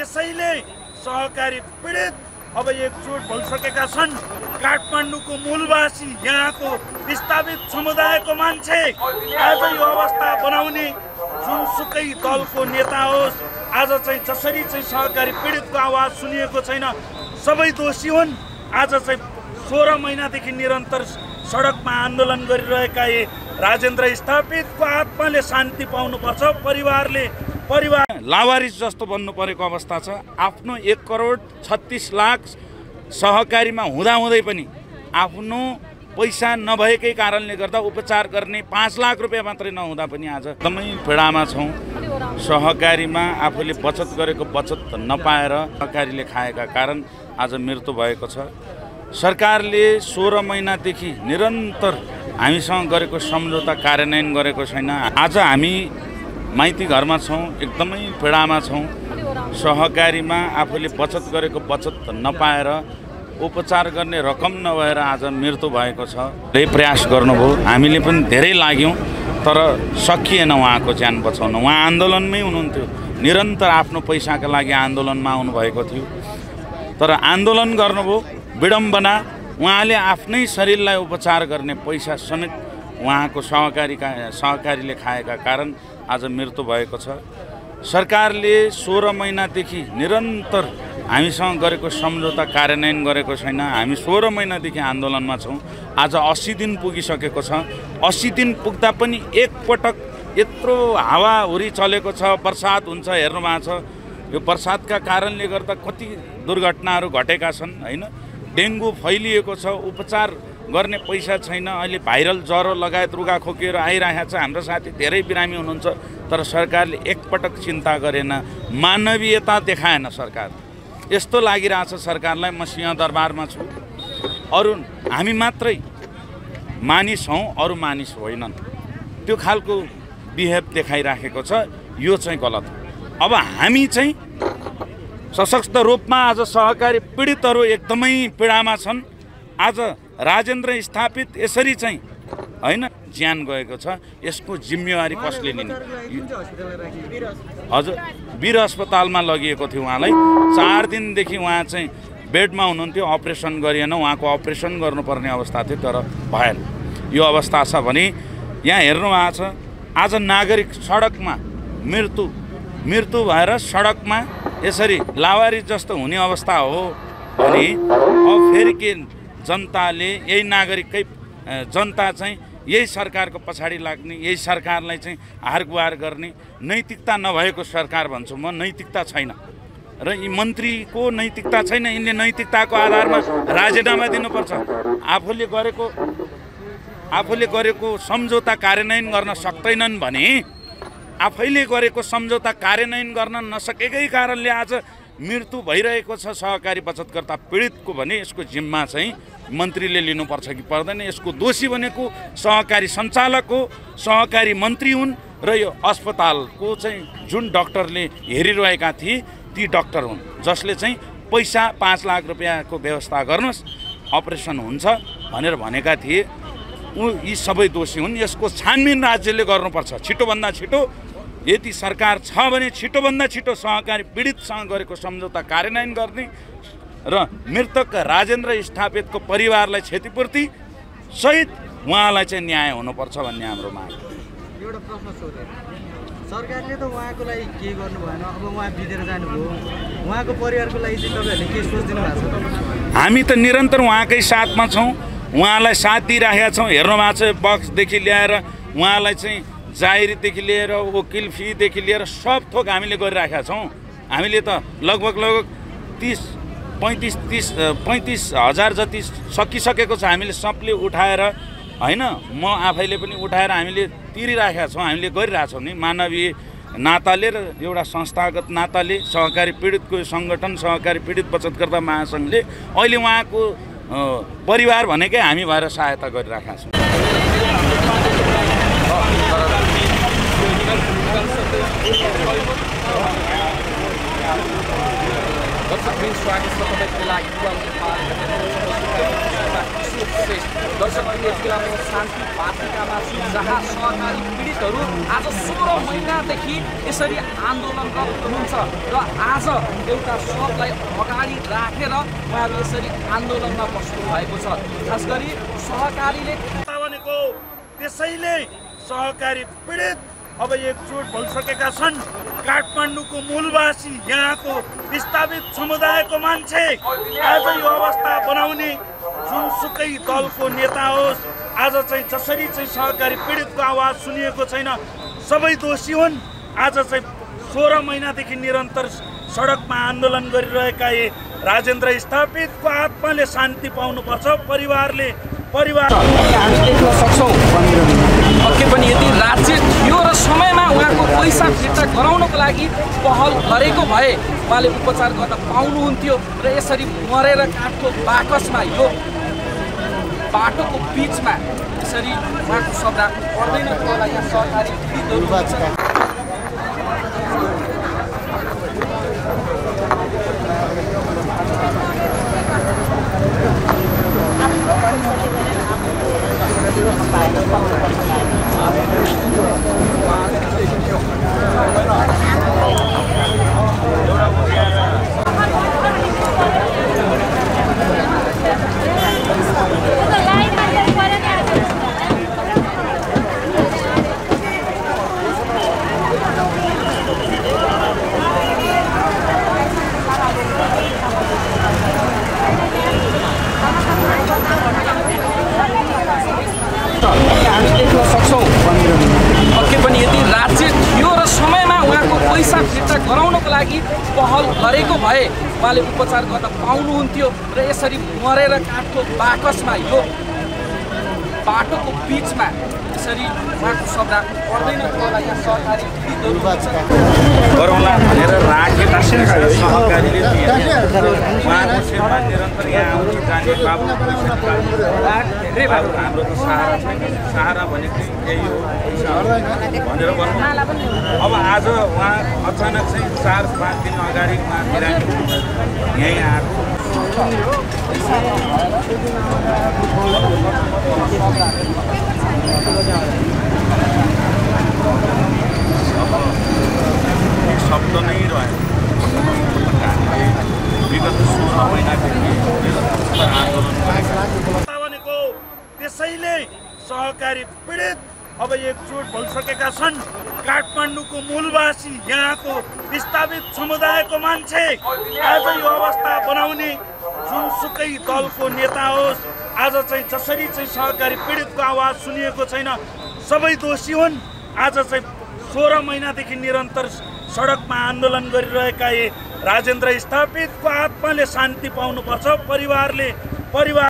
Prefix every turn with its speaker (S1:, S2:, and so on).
S1: त्यसैले सहकारी पीडित अब एकजुट भइसकेका छन्। काठमाडौँको मूलवासी यहाँको विस्थापित समुदायको मान्छे आज यो अवस्था बनाउने जुनसुकै दलको नेता होस्, आज चाहिँ जसरी चाहिँ सहकारी पीडितको आवाज सुनिएको छैन, सबै दोषी हुन्। आज चाहिँ 16 महिनादेखि निरन्तर सडकमा आन्दोलन गरिरहेका राजेन्द्र स्थापितको आत्माले शान्ति पाउनुपर्छ। परिवार लावारिस जस्तो बन्नु परेको अवस्था छ। आफ्नो 1,36,00,000 सहकारीमा हुँदाहुँदै पनि आफ्नो पैसा नभएकै कारणले गर्दा उपचार गर्ने 5 लाख रुपियाँ मात्रै नहुँदा पनि आज एकदमै पीडामा छौँ। सहकारीमा आफूले बचत गरेको बचत नपाएर सहकारीले खाएका कारण आज मृत्यु भएको छ। सरकारले 16 महिनादेखि निरन्तर हामीसँग गरेको सम्झौता कार्यान्वयन गरेको छैन। आज हामी माइती घरमा छौँ, एकदमै पीडामा छौँ। सहकारीमा आफूले बचत गरेको बचत नपाएर उपचार गर्ने रकम नभएर आज मृत्यु भएको छ। धेरै प्रयास गर्नुभयो, हामीले पनि धेरै लाग्यौँ, तर सकिएन उहाँको ज्यान बचाउन। उहाँ आन्दोलनमै हुनुहुन्थ्यो, निरन्तर आफ्नो पैसाका लागि आन्दोलनमा आउनुभएको थियो। तर आन्दोलन गर्नुभयो, विडम्बना, उहाँले आफ्नै शरीरलाई उपचार गर्ने पैसा समेत उहाँको सहकारीले खाएका कारण आज मृत्यु भएको छ। सरकारले 16 महिनादेखि निरन्तर हामीसँग गरेको सम्झौता कार्यान्वयन गरेको छैन। हामी 16 महिनादेखि आन्दोलनमा छौँ। आज 80 दिन पुगिसकेको छ। 80 दिन पुग्दा पनि एकपटक यत्रो हावाहुरी चलेको छ, बर्सात हुन्छ, हेर्नुभएको छ। यो बर्सातका कारणले गर्दा कति दुर्घटनाहरू घटेका छन् हैन। डेङ्गु फैलिएको छ, उपचार गर्ने पैसा छैन। अहिले भाइरल ज्वरो लगायत रुगा खोकीहरू आइरहेको छ। हाम्रो साथी धेरै बिरामी हुनुहुन्छ, तर सरकारले एकपटक चिन्ता गरेन, मानवीयता देखाएन। सरकार यस्तो लागिरहेछ सरकारलाई, म सिंहदरबारमा छु, अरू हामी मात्रै मानिस हौँ, अरू मानिस होइनन्, त्यो खालको बिहेभ देखाइराखेको छ। यो चाहिँ गलत हो। अब हामी चाहिँ सशक्त रूपमा आज सहकारी पीडितहरू एकदमै पीडामा छन्। आज राजेन्द्र स्थापित यसरी चाहिँ हैन ज्यान गएको छ, यसको जिम्मेवारी कसले लिने? हजुर, वीर अस्पतालमा लगिएको थियो उहाँलाई। 4 दिनदेखि उहाँ चाहिँ बेडमा हुनुहुन्थ्यो, अपरेसन गरिएन। उहाँको अपरेसन गर्नुपर्ने अवस्था थियो, तर भएन। यो अवस्था छ भने यहाँ हेर्नु भएको छ, आज नागरिक सडकमा मृत्यु भएर सडकमा यसरी लावारिस जस्तो हुने अवस्था हो भने अब फेरि के जनताले, यही नागरिककै जनता चाहिँ यही सरकारको पछाडि लाग्ने, यही सरकारलाई चाहिँ हारगुहार गर्ने, नैतिकता नभएको सरकार भन्छु म। नैतिकता छैन र यी मन्त्रीको नैतिकता छैन। यिनले नैतिकताको आधारमा राजीनामा दिनुपर्छ। आफूले गरेको सम्झौता कार्यान्वयन गर्न सक्दैनन् भने, आफैले गरेको सम्झौता कार्यान्वयन गर्न नसकेकै कारणले आज मृत्यु भइरहेको छ सहकारी बचतकर्ता पीडितको भने यसको जिम्मा चाहिँ मन्त्रीले लिनुपर्छ कि पर्दैन? यसको दोषी भनेको सहकारी सञ्चालक हो, सहकारी मन्त्री हुन् र यो अस्पतालको चाहिँ जुन डाक्टरले हेरिरहेका थिए ती डाक्टर हुन्, जसले चाहिँ पैसा 5 लाख रुपियाँको व्यवस्था गर्नुहोस्, अपरेसन हुन्छ भनेर भनेका थिए। यी सबै दोषी हुन्। यसको छानबिन राज्यले गर्नुपर्छ छिटोभन्दा छिटो। यदि सरकार छ भने छिटोभन्दा छिटो सहकारी पीडितसँग गरेको सम्झौता कार्यान्वयन गर्ने र मृतक राजेन्द्र स्थापितको परिवारलाई क्षतिपूर्ति सहित उहाँलाई चाहिँ न्याय हुनुपर्छ भन्ने हाम्रो माग।
S2: एउटा प्रश्न सोधे, सरकारले त उहाँको लागि के गर्नु भएन, अब उहाँ बितेर जानुभयो, उहाँको परिवारको लागि चाहिँ तपाईँहरूले के सोचिदिनु भएको छ?
S1: हामी त निरन्तर उहाँकै साथमा छौँ, उहाँलाई साथ दिइराखेका छौँ। हेर्नु भएको छ, बक्सदेखि ल्याएर उहाँलाई चाहिँ जाहिरीदेखि लिएर वकिल फीदेखि लिएर सब थोक हामीले गरिराखेका छौँ। हामीले त लगभग 35 हजार जति सकिसकेको छ। हामीले सबले उठाएर हैन, म आफैले पनि उठाएर हामीले तिरिराखेका छौँ, हामीले गरिरहेछौँ नि। मानवीय नाताले र एउटा संस्थागत नाताले सहकारी पीडितको सङ्गठन सहकारी पीडित बचतकर्ता महासङ्घले अहिले उहाँको परिवार भनेकै हामी भएर सहायता गरिराखेका छौँ।
S3: Dr. Green Swag is the दर्शक यस बेलामा शान्ति वाटिकामा छु, जहाँ सहकारी पीडितहरू आज 16 महिनादेखि यसरी आन्दोलनरत हुनुहुन्छ र आज एउटा सबलाई अगाडि राखेर उहाँहरू यसरी आन्दोलनमा बस्नु भएको छ। खास गरी सहकारीले
S1: भनेको त्यसैले सहकारी पीडित अब एकजुट भइसकेका छन्। काठमाडौँको मूलवासी यहाँको विस्थापित समुदायको मान्छे आज यो अवस्था बनाउने जुनसुकै दलको नेता होस्, आज चाहिँ जसरी चाहिँ सहकारी पीडितको आवाज सुनिएको छैन, सबै दोषी हुन्। आज चाहिँ 16 महिनादेखि निरन्तर सडकमा आन्दोलन गरिरहेका राजेन्द्र स्थापितको आत्माले शान्ति पाउनुपर्छ। परिवारले
S3: हामी देख्न सक्छौँ पक्कै पनि यदि राज्य थियो र समयमा उहाँको पैसा फिर्ता गराउनको लागि पहल गरेको भए उहाँले उपचार गर्न पाउनुहुन्थ्यो र यसरी मरेर काठको बाकसमा यो बाटोको बिचमा यसरी उहाँको शव राख्नु पर्दैन थियो होला। यहाँ सहकारी पीडितहरू हामी देख्न सक्छौँ पक्कै पनि यदि राज्य थियो र समयमा उहाँको पैसा फिर्ता गराउनको लागि पहल गरेको भए उहाँले उपचार गर्न पाउनुहुन्थ्यो र यसरी मरेर काठको बाकसमा यो बाटोको बिचमा यसरी उहाँको शव राख्नु पर्दैन थियो होला। यहाँ सहकारी पीडितहरू
S1: गरौँला भनेर राखेका सहकारीले उहाँको सेवा निरन्तर यहाँ आउने जाने बाबु हाम्रो त सहारा छैन। सहारा भनेको यही हो भनेर भन्नु। अब आज उहाँ अचानक चाहिँ 4-5 दिन अगाडि उहाँ बिरामी यहीँ आएको शब्द नै रह्यो। विगत 16 महिनादेखि आन्दोलन भनेको त्यसैले सहकारी पीडित अब एकजुट भइसकेका छन्। काठमाडौँको मूलवासी यहाँको विस्थापित समुदायको मान्छे आज यो अवस्था बनाउने जुनसुकै दलको नेता होस्, आज चाहिँ जसरी चाहिँ सहकारी पीडितको आवाज सुनिएको छैन, सबै दोषी हुन्। आज चाहिँ 16 महिनादेखि निरन्तर सडकमा आन्दोलन गरिरहेका राजेन्द्र स्थापितको आत्माले शान्ति पाउनुपर्छ। परिवार